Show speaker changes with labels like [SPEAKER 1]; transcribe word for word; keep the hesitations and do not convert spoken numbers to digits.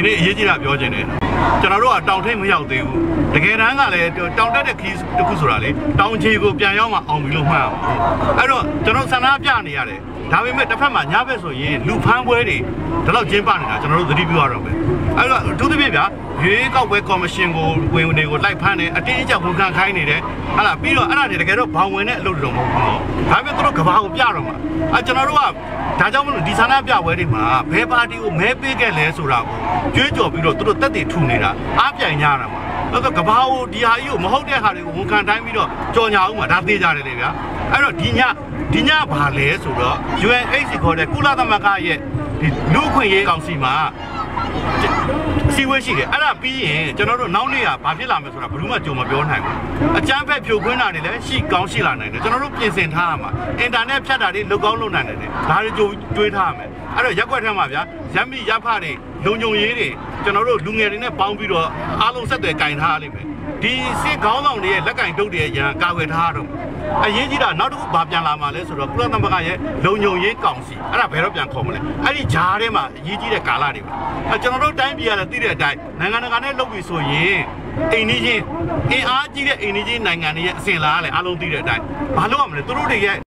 [SPEAKER 1] နေ့အရေးကြီးတာပြောချင်တယ်ကျွန်တော်တို့ကတောင်ထိပ်မရောက်သေးဘူးတကယ်တမ်းကလည်းတောင်တက်တဲ့ခီးတစ်ခုဆိုတာလေတောင်ချီကိုပြန်ရောက်မှအောင်ပြီလို့မှတ်အောင်အဲ့တော့ကျွန်တော်ဆန္ဒပြနေရတယ်ဒါပေမဲ့တစ်ဖက်မှာညဘက်ဆိုရင်လူဖမ်းပွဲတွေဒါတော့ကျင်းပနေတာကျွန်တော်တို့သတိပြုရတော့မယ်အဲ့တော့အထူးသဖြင့်ဗျာရွေးကောက်ပွဲကော်မရှင်ကိုဝင်ဝင်တွေကိုလိုက်ဖမ်းတယ်အတင်းအကျပ်ဝန်ခံခိုင်းနေတယ်ဟာလားပြီးတော့အဲ့ဒါတွေတကယ်တော့ဘောင်ဝင်တဲ့အလုပ်တွေတော့မဟုတ်ဘူးနော်ဒါပေမဲ့သူတို့ကဘာကိုပြတော့မှာအဲကျွန်တော်တို့ကဒါကြောင့်မလို့ဒီဆန္ဒပြပွဲတွေမှာဘယ်ပါတီကိုမဲပေးခဲ့လဲဆိုတာကိုကြွေးကြော်ပြီးတော့သူတို့တက်တည်ထူနေတာအားပြိုင်ကြတာမှာအဲ့တော့ကဘာကိုဒီဟာကြီးကိုမဟုတ်တဲ့ဟာတွေကိုဝန်ခံတိုင်းပြီးတော့ကြော်ညာအောင်မှာဒါသေးကြတယ်လေဗျာအဲ့တော့ဒီညဒီညဘာလဲဆိုတော့ U N H C ခေါ်တဲ့ကုလသမဂ္ဂရဲ့ဒီလူ့အခွင့်အရေးကောင်စီမှာစီဝဲရှိတယ်အဲ့ဒါပြီးရင်ကျွန်တော်တို့နောက်နေ့ကဘာဖြစ်လာမလဲဆိုတာဘယ်သူမှကြုံမပြောနိုင်ဘူးအကြမ်းဖက်ဖြိုခွင်းတာတွေလည်းရှိကောင်းရှိလာနိုင်တယ်ကျွန်တော်တို့ပြင်ဆင်ထားရမှာအင်တာနက်ဖြတ်တာတွေလုကောင်းလုပ်နိုင်တယ်ဒါတွေကြိုတွေးထားရမယ်အဲ့တော့ရက်ွက်ထဲမှာဗျာရပ်မိရပ်ဖတွေလုံခြုံရေးတွေကျွန်တော်တို့လူငယ်တွေနဲ့ပေါင်းပြီးတော့အားလုံးဆက်သွယ်ကင်ထားရလိမ့်မယ်ဒီစစ်ခေါင်းဆောင်တွေရဲ့လက်ကင်တုတ်တွေရဲ့ရန်ကာဝယ်ထားရတော့အရေးကြီးတာနောက်တစ်ခုဘာပြန်လာမှာလဲဆိုတော့ကုလသမဂ္ဂရဲ့လုံခြုံရေးကောင်စီအဲ့ဒါဘယ်တော့ပြန်ခေါ်မလဲအဲ့ဒီဂျားထဲမှာအရေးကြီးတဲ့ကာလတွေပါအဲကျွန်တော်တို့တိုင်းပြည်ကလည်းသိတဲ့အတိုင်းနိုင်ငံတကာနဲ့လုပ်ပြီးဆိုရင်အိန္ဒိချင်းအင်အားကြီးတဲ့အိန္ဒိချင်းနိုင်ငံတွေရဲ့အစဉ်လာကလည်းအားလုံးသိတဲ့အတိုင်းဘာလို့ရမလဲသူတို့တွေရဲ့